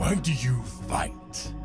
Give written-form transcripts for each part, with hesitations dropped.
Why do you fight?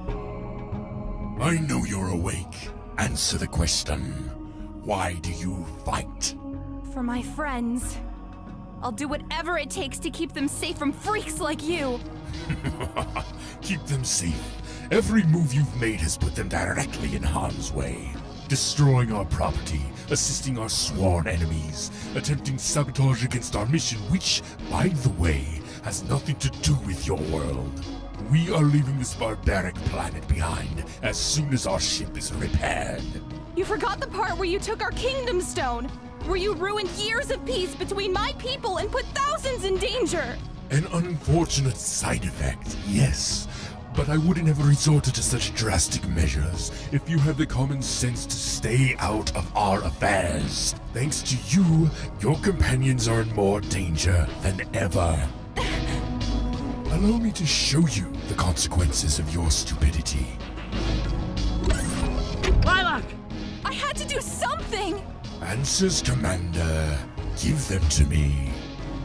I know you're awake. Answer the question. Why do you fight? For my friends. I'll do whatever it takes to keep them safe from freaks like you. Keep them safe. Every move you've made has put them directly in harm's way. Destroying our property, assisting our sworn enemies, attempting sabotage against our mission, which, by the way, has nothing to do with your world. We are leaving this barbaric planet behind as soon as our ship is repaired. You forgot the part where you took our kingdom stone, where you ruined years of peace between my people and put thousands in danger. An unfortunate side effect, yes. But I wouldn't have resorted to such drastic measures if you had the common sense to stay out of our affairs. Thanks to you, your companions are in more danger than ever. Allow me to show you the consequences of your stupidity. Lilac! I had to do something! Answers, Commander. Give them to me.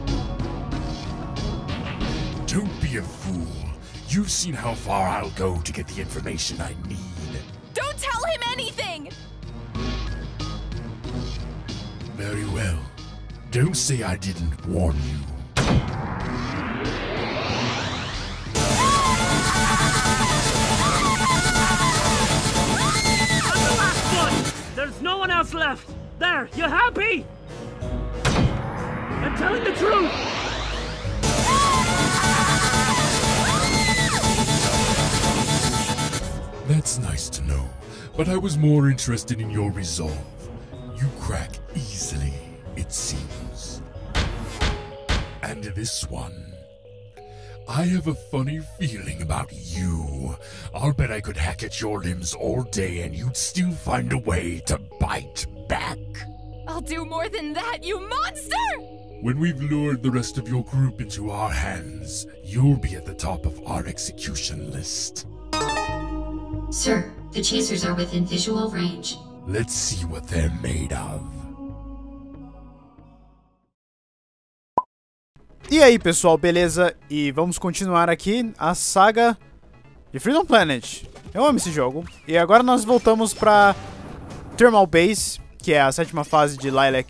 Don't be a fool. You've seen how far I'll go to get the information I need. Don't tell him anything! Very well. Don't say I didn't warn you. I'm the last one! There's no one else left! There, you happy? I'm telling the truth! That's nice to know, but I was more interested in your resolve. You crack easily, it seems. And this one. I have a funny feeling about you. I'll bet I could hack at your limbs all day and you'd still find a way to bite back. I'll do more than that, you monster! When we've lured the rest of your group into our hands, you'll be at the top of our execution list. Sir, the chasers are within visual range. Let's see what they're made of. E aí pessoal, beleza? E vamos continuar aqui a saga de Freedom Planet. Eu amo esse jogo. E agora nós voltamos pra Thermal Base, que é a sétima fase de Lilac.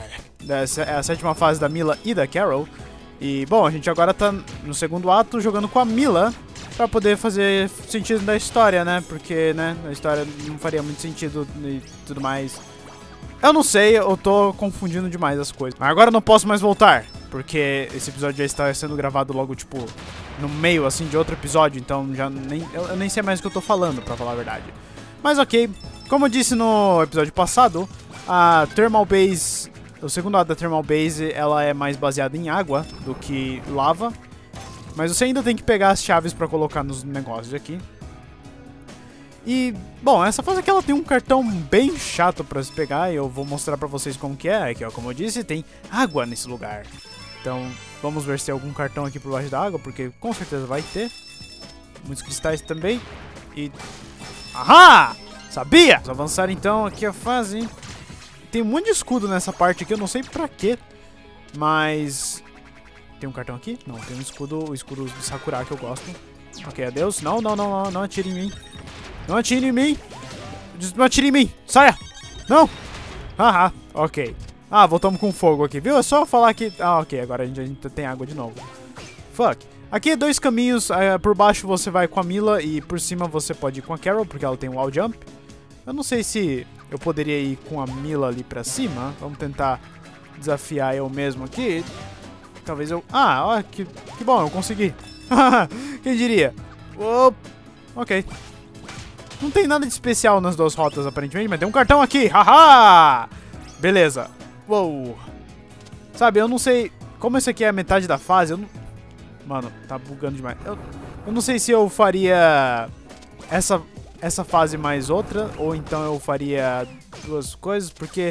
É a sétima fase da Milla e da Carol. E bom, a gente agora tá no segundo ato jogando com a Milla pra poder fazer sentido da história, né? Porque, né, a história não faria muito sentido e tudo mais. Eu não sei, eu tô confundindo demais as coisas. Mas agora eu não posso mais voltar, porque esse episódio já está sendo gravado logo, tipo, no meio, assim, de outro episódio. Então eu nem sei mais o que eu tô falando, pra falar a verdade. Mas ok, como eu disse no episódio passado, a Thermal Base, o segundo lado da Thermal Base, ela é mais baseada em água do que lava. Mas você ainda tem que pegar as chaves pra colocar nos negócios aqui. E, bom, essa fase aqui ela tem um cartão bem chato pra se pegar. E eu vou mostrar pra vocês como que é. Aqui, ó, como eu disse, tem água nesse lugar. Então, vamos ver se tem algum cartão aqui por baixo da água, porque com certeza vai ter. Muitos cristais também. E... ahá! Sabia! Vamos avançar então aqui a fase. Tem um monte de escudo nessa parte aqui, eu não sei pra quê. Mas... tem um cartão aqui? Não, tem um escudo, o escudo de Sakura que eu gosto. Ok, adeus. Não, não, não, não, não atire em mim. Não atire em mim. Não atire em mim. Saia. Não. Haha, ok. Ah, voltamos com fogo aqui, viu? É só falar que... ah, ok, agora a gente tem água de novo. Fuck. Aqui dois caminhos. Por baixo você vai com a Milla e por cima você pode ir com a Carol, porque ela tem um wall jump. Eu não sei se eu poderia ir com a Milla ali pra cima. Vamos tentar desafiar eu mesmo aqui. Talvez eu... ah, ó, que bom, eu consegui. Quem diria? Opa. Ok. Não tem nada de especial nas duas rotas, aparentemente, mas tem um cartão aqui. Haha! Beleza. Uou. Sabe, eu não sei... como esse aqui é a metade da fase, eu não... mano, tá bugando demais. Eu não sei se eu faria essa fase mais outra, ou então eu faria duas coisas, porque...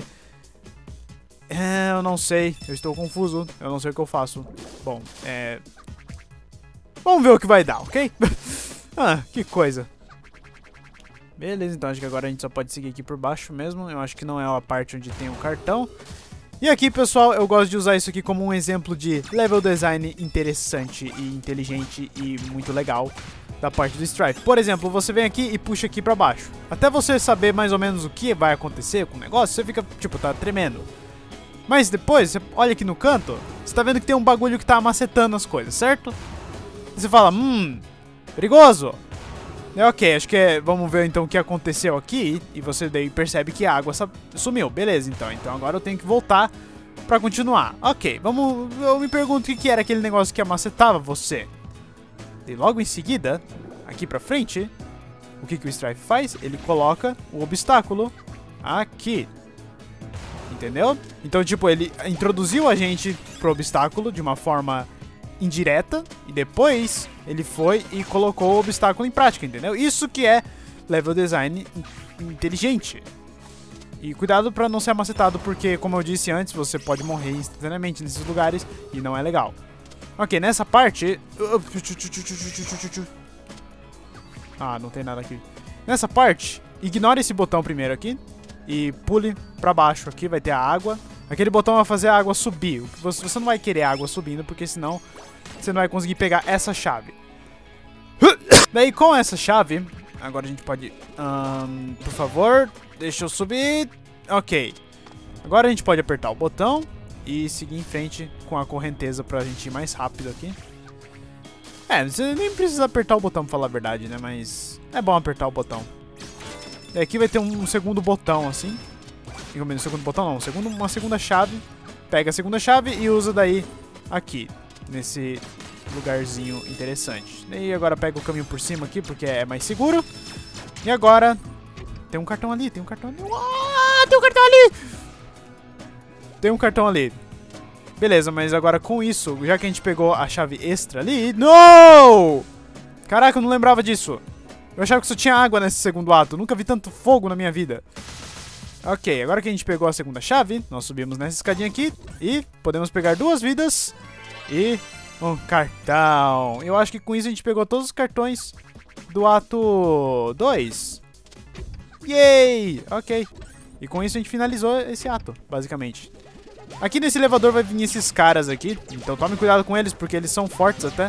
eu não sei, eu estou confuso, eu não sei o que eu faço. Bom, vamos ver o que vai dar, ok? Ah, que coisa. Beleza, então acho que agora a gente só pode seguir aqui por baixo mesmo. Eu acho que não é a parte onde tem o cartão. E aqui, pessoal, eu gosto de usar isso aqui como um exemplo de level design interessante e inteligente e muito legal da parte do Strife. Por exemplo, você vem aqui e puxa aqui pra baixo. Até você saber mais ou menos o que vai acontecer com o negócio, você fica, tipo, tá tremendo. Mas depois, você olha aqui no canto, você tá vendo que tem um bagulho que tá macetando as coisas, certo? E você fala, perigoso. Ok, acho que vamos ver então o que aconteceu aqui. E você daí percebe que a água sumiu. Beleza, então agora eu tenho que voltar pra continuar. Ok, eu me pergunto o que era aquele negócio que amacetava você. E logo em seguida, aqui pra frente, o que o Strife faz? Ele coloca o obstáculo aqui. Entendeu? Então, tipo, ele introduziu a gente pro obstáculo de uma forma indireta e depois ele foi e colocou o obstáculo em prática, entendeu? Isso que é level design inteligente. E cuidado pra não ser amacetado, porque, como eu disse antes, você pode morrer instantaneamente nesses lugares e não é legal. Ok, nessa parte... Ah, não tem nada aqui. Nessa parte, ignore esse botão primeiro aqui e pule pra baixo aqui, vai ter a água. Aquele botão vai fazer a água subir. Você não vai querer a água subindo, porque senão você não vai conseguir pegar essa chave. Daí com essa chave, agora a gente pode... por favor, deixa eu subir. Ok. Agora a gente pode apertar o botão e seguir em frente com a correnteza pra gente ir mais rápido aqui. Você nem precisa apertar o botão pra falar a verdade, né? Mas é bom apertar o botão. E aqui vai ter um segundo botão, assim. Um segundo botão não, uma segunda chave. Pega a segunda chave e usa daí aqui, nesse lugarzinho interessante. E agora pega o caminho por cima aqui, porque é mais seguro. E agora... Tem um cartão ali, tem um cartão ali. Ah, tem um cartão ali! Tem um cartão ali. Beleza, mas agora com isso, já que a gente pegou a chave extra ali... Não! Caraca, eu não lembrava disso. Eu achava que só tinha água nesse segundo ato. Nunca vi tanto fogo na minha vida. Ok, agora que a gente pegou a segunda chave, nós subimos nessa escadinha aqui e podemos pegar 2 vidas e um cartão. Eu acho que com isso a gente pegou todos os cartões do ato 2. Yay! Ok. E com isso a gente finalizou esse ato, basicamente. Aqui nesse elevador vai vir esses caras aqui, então tome cuidado com eles porque eles são fortes até.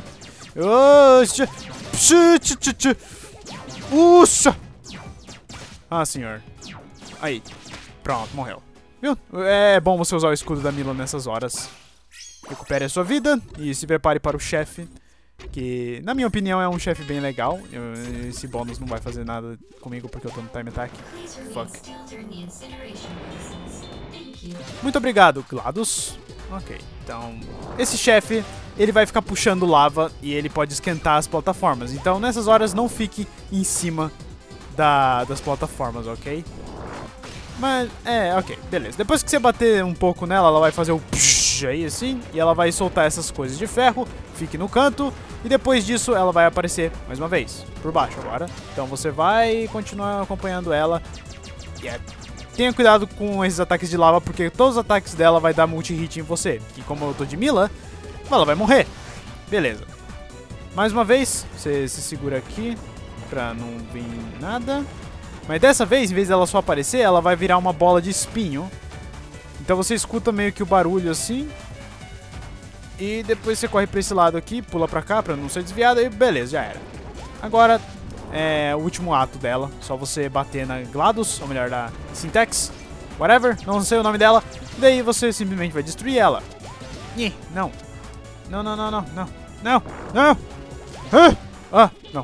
Ah, senhor. Aí. Pronto, morreu. Viu? É bom você usar o escudo da Mila nessas horas. Recupere a sua vida e se prepare para o chefe, que, na minha opinião, é um chefe bem legal. Esse bônus não vai fazer nada comigo porque eu tô no time attack. Fuck. Muito obrigado, GLaDOS. Ok, então... Esse chefe, ele vai ficar puxando lava e ele pode esquentar as plataformas. Então, nessas horas, não fique em cima das plataformas, ok? Mas, ok, beleza. Depois que você bater um pouco nela, ela vai fazer o psh aí, assim, e ela vai soltar essas coisas de ferro, fique no canto, e depois disso ela vai aparecer mais uma vez, por baixo agora. Então você vai continuar acompanhando ela. Tenha cuidado com esses ataques de lava, porque todos os ataques dela vai dar multi-hit em você. E como eu tô de Mila, ela vai morrer. Beleza. Mais uma vez, você se segura aqui, pra não vir nada. Mas dessa vez, em vez dela só aparecer, ela vai virar uma bola de espinho. Então você escuta meio que o barulho assim. E depois você corre pra esse lado aqui, pula pra cá pra não ser desviado e beleza, já era. Agora é o último ato dela. Só você bater na GLaDOS, ou melhor, da Syntax. Whatever, não sei o nome dela. Daí você simplesmente vai destruir ela. Não. Não, não, não, não, não. Não, não. Não.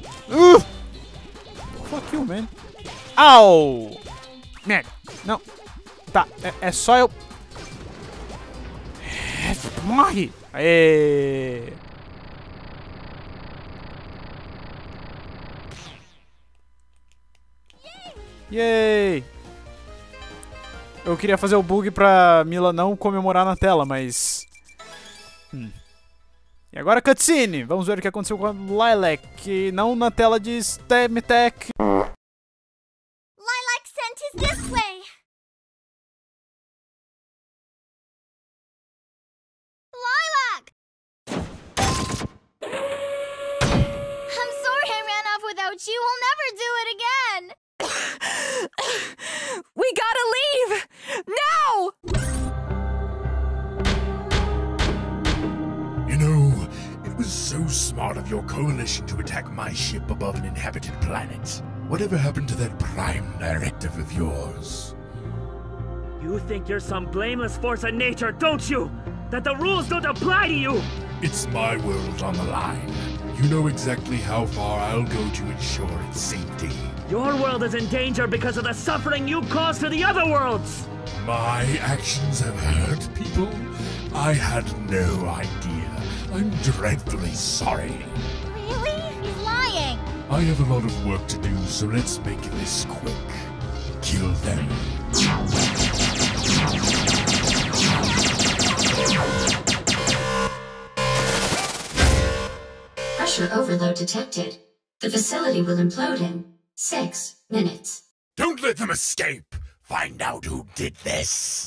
Fuck you, man. Au! Merda. Não. Tá, é só eu... Morre! Aê! Yay! Eu queria fazer o bug pra Mila não comemorar na tela, mas... E agora cutscene! Vamos ver o que aconteceu com a Lilac, não na tela de STEMtech. Lilac sent is this way. Lilac! I'm sorry I ran off without you. We'll never do it again. We gotta leave! Now! It was so smart of your coalition to attack my ship above an inhabited planet. Whatever happened to that prime directive of yours? You think you're some blameless force of nature, don't you? That the rules don't apply to you! It's my world on the line. You know exactly how far I'll go to ensure its safety. Your world is in danger because of the suffering you caused to the other worlds! My actions have hurt people? I had no idea. I'm dreadfully sorry. Really? He's lying. I have a lot of work to do, so let's make this quick. Kill them. Pressure overload detected. The facility will implode in 6 minutes. Don't let them escape! Find out who did this!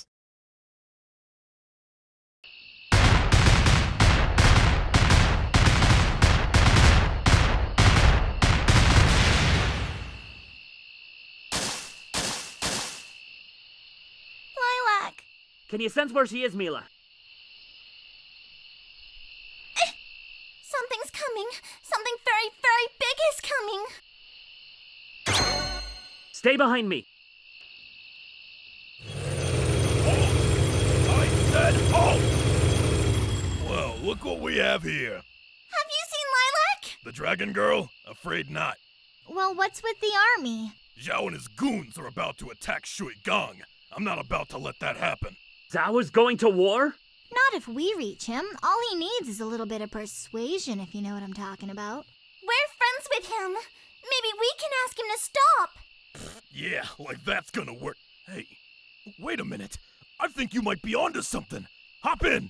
Lilac. Can you sense where she is, Mila? Something's coming. Something very, very big is coming. Stay behind me. I said halt! Well, look what we have here. Have you seen Lilac? The Dragon Girl? Afraid not. Well, what's with the army? Zhao and his goons are about to attack Shui Gong. I'm not about to let that happen. Zhao is going to war? Not if we reach him. All he needs is a little bit of persuasion, if you know what I'm talking about. We're friends with him. Maybe we can ask him to stop. Yeah, like that's gonna work. Hey, wait a minute. I think you might be onto something. Hop in!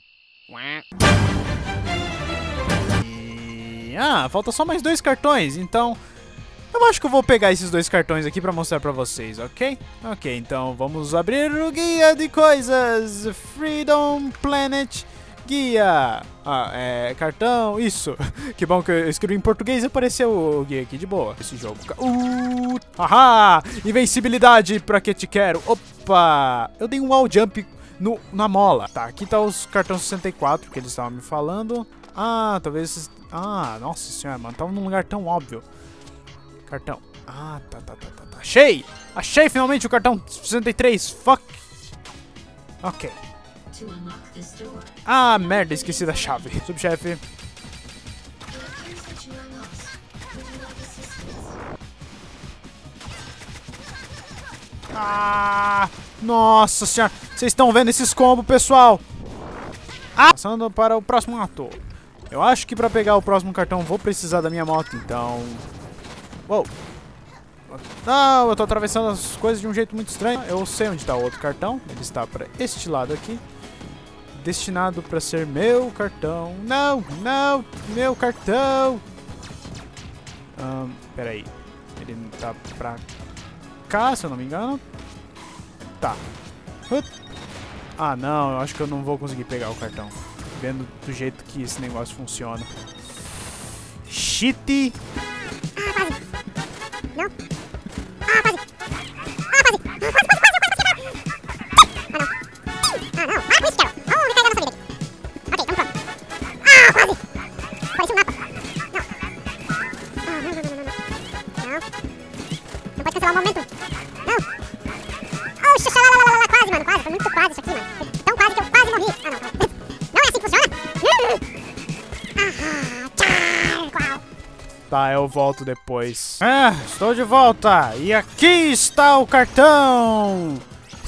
E... Ah, falta só mais 2 cartões, então... Eu acho que eu vou pegar esses 2 cartões aqui pra mostrar pra vocês, ok? Ok, então vamos abrir o guia de coisas. Freedom Planet guia. Cartão, isso. Que bom que eu escrevi em português e apareceu o guia aqui, de boa. Esse jogo. Haha! Invencibilidade, pra que te quero? Opa! Eu dei um wall jump na mola. Tá, aqui tá os cartões 64 que eles estavam me falando. Ah, talvez... Ah, nossa senhora, mano. Tava num lugar tão óbvio. Cartão. Ah, tá. Achei! Achei finalmente o cartão 63. Fuck. Ok. Ah, merda, esqueci da chave. Subchefe. Ah, nossa senhora. Vocês estão vendo esses combos, pessoal? Ah, passando para o próximo ator. Eu acho que para pegar o próximo cartão vou precisar da minha moto, então... Uou. Não, eu tô atravessando as coisas de um jeito muito estranho. Eu sei onde tá o outro cartão. Ele está para este lado aqui. Destinado para ser meu cartão. Não, meu cartão. Pera aí. Ele tá pra cá, se eu não me engano. Tá. Ah, não, eu acho que eu não vou conseguir pegar o cartão. Vendo do jeito que esse negócio funciona. Shit. Não. Tá, eu volto depois. Ah, estou de volta. E aqui está o cartão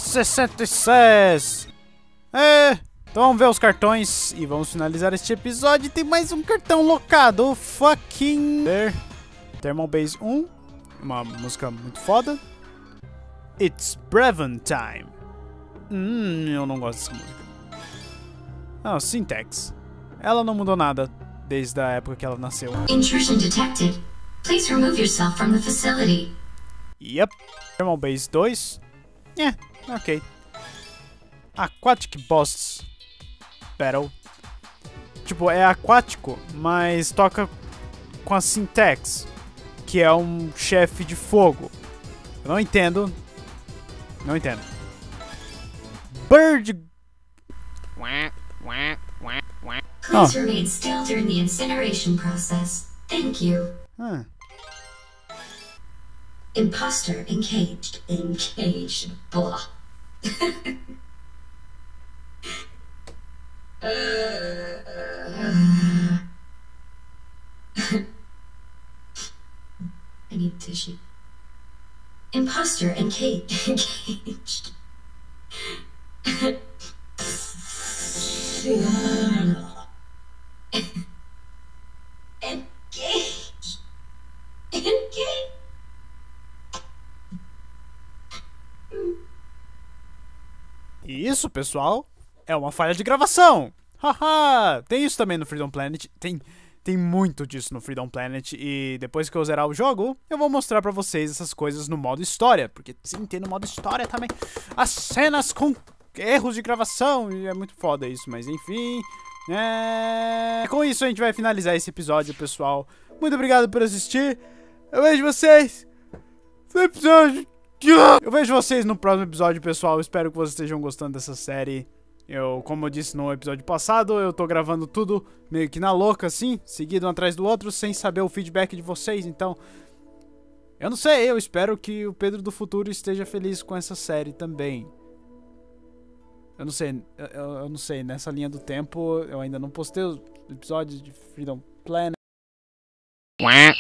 66. Então vamos ver os cartões e vamos finalizar este episódio. Tem mais um cartão locado. Fucking... Thermal Base 1. Uma música muito foda. It's Brevin Time. Eu não gosto dessa música. Ah, Syntax. Ela não mudou nada desde a época que ela nasceu. Intrusion detected. Please remove yourself from the facility. Yep. Thermal Base 2. Ok. Aquatic Boss Battle. Tipo, é aquático, mas toca com a Syntax, que é um chefe de fogo. Eu não entendo. Não entendo. Bird... Please remain still during the incineration process. Thank you. Imposter encaged. Encaged. Blah. I need tissue. Imposter encaged. Engaged. Engaged. Engaged. Isso, pessoal, é uma falha de gravação. Haha, tem isso também no Freedom Planet. Tem muito disso no Freedom Planet. E depois que eu zerar o jogo, eu vou mostrar pra vocês essas coisas no modo história. Porque sim, tem no modo história também as cenas com erros de gravação. E é muito foda isso, mas enfim. Com isso a gente vai finalizar esse episódio, pessoal. Muito obrigado por assistir. Eu vejo vocês no episódio. Eu vejo vocês no próximo episódio, pessoal. Espero que vocês estejam gostando dessa série. Como eu disse no episódio passado, eu tô gravando tudo meio que na louca, assim, seguido um atrás do outro, sem saber o feedback de vocês, então... Eu não sei, eu espero que o Pedro do futuro esteja feliz com essa série também. Eu não sei, nessa linha do tempo, eu ainda não postei os episódios de Freedom Planet.